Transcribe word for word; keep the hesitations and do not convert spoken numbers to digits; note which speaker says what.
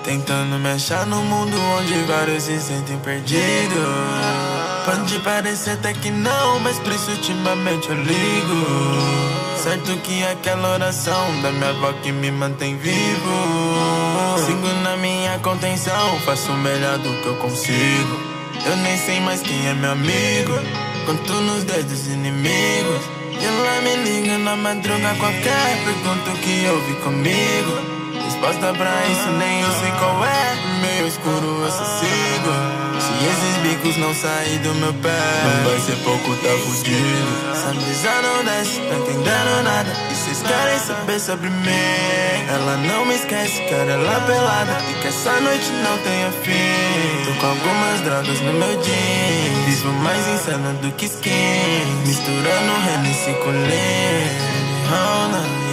Speaker 1: Tentando me achar no mundo onde vários se sentem perdidos. Pode parecer até que não, mas por isso ultimamente eu ligo. Certo que é aquela oração da minha avó que me mantém vivo. Sigo na minha contenção, faço o melhor do que eu consigo. Eu nem sei mais quem é meu amigo, conto nos dedos inimigos. E ela me liga na madruga qualquer, pergunta o que houve comigo. Resposta pra isso nem eu sei qual é, meio escuro eu só sigo. Se esses bicos não saírem do meu pé, não vai ser pouco, tá fudido. Essa brisa não desce, não entendendo nada, e cês querem saber sobre mim. Ela não me esquece, quero ela pelada, e que essa noite não tenha fim. Tô com algumas drogas no meu jeans, vivo mais insano do que skin, misturando Hennessy com lean.